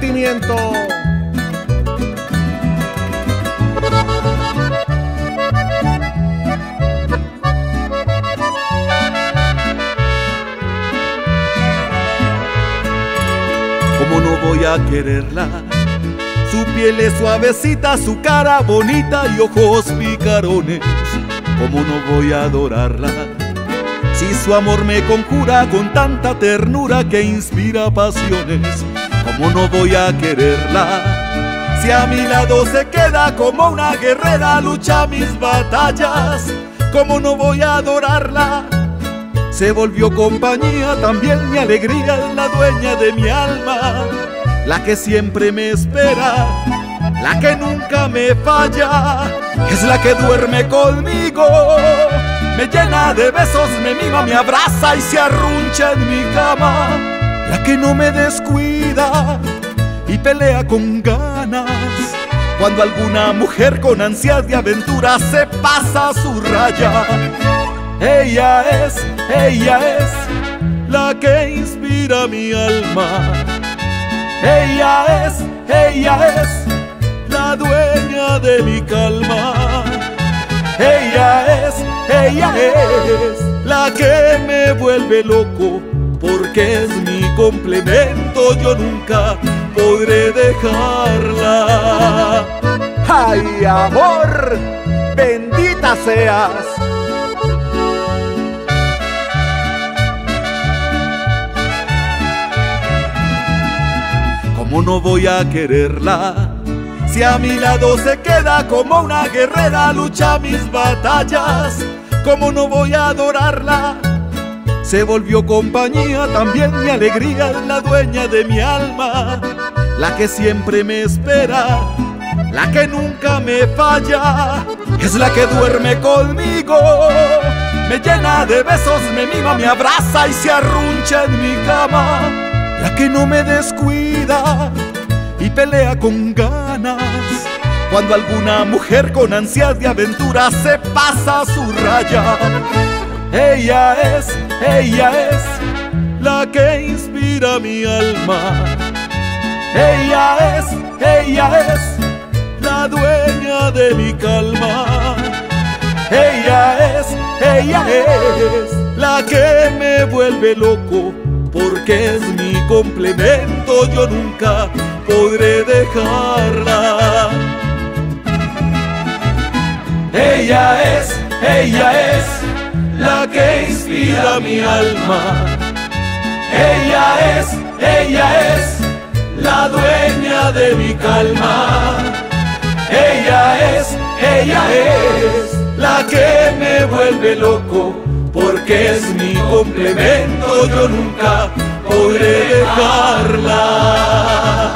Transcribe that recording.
sentimiento. ¿Cómo no voy a quererla? Su piel es suavecita, su cara bonita y ojos picarones. ¿Cómo no voy a adorarla? Si su amor me conjura con tanta ternura que inspira pasiones. ¿Cómo no voy a quererla? Si a mi lado se queda como una guerrera, lucha mis batallas. ¿Cómo no voy a adorarla? Se volvió compañía, también mi alegría, la dueña de mi alma, la que siempre me espera, la que nunca me falla, es la que duerme conmigo, me llena de besos, me mima, me abraza y se arruncha en mi cama, la que no me descuida y pelea con ganas. Cuando alguna mujer con ansias de aventura se pasa su raya, ella es la que inspira mi alma. Ella es la dueña de mi calma. Ella es la que me vuelve loco, porque es mi complemento, yo nunca podré dejarla. ¡Ay, amor! ¡Bendita seas! ¿Cómo no voy a quererla? Si a mi lado se queda como una guerrera, lucha mis batallas. ¿Cómo no voy a adorarla? Se volvió compañía, también mi alegría, la dueña de mi alma, la que siempre me espera, la que nunca me falla, es la que duerme conmigo, me llena de besos, me mima, me abraza y se arruncha en mi cama, la que no me descuida y pelea con ganas. Cuando alguna mujer con ansias de aventura se pasa su raya, ella es la que inspira mi alma. Ella es la dueña de mi calma. Ella es la que me vuelve loco, porque es mi complemento, yo nunca podré dejarla. Ella es la que inspira mi alma. Ella es la dueña de mi calma. Ella es la que me vuelve loco, porque es mi complemento, yo nunca podré dejarla.